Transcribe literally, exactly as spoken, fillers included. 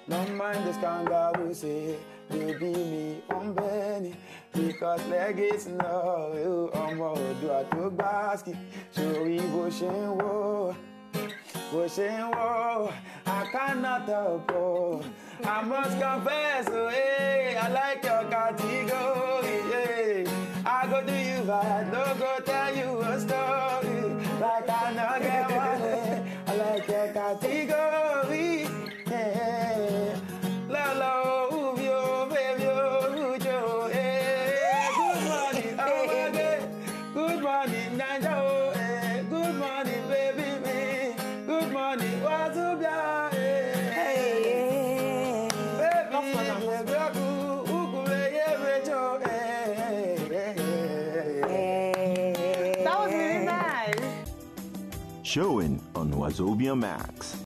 Don't mind this kangaroo say, baby me on Benny. Because legs no, you are more do I to basket. So we washing war, washing war. I cannot help. Oh. I must confess, oh, hey, I like your category. Hey. I go do you bad, no go tell you a story. Like I know get money, I like your category. Yeah. Lolo, you, baby, you, you, hey. Good morning, oh my God. Good morning, Nando. Hey. Good morning, baby, me. Good morning, Wazobiatv. Hey. Baby, baby, Showing on Wazobiatv Max.